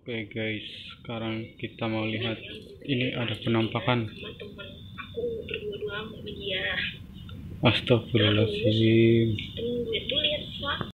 Oke guys, sekarang kita mau lihat ini ada penampakan. Teman aku berdua-dua sama dia. Astagfirullahaladzim. Temen gue tuh lihat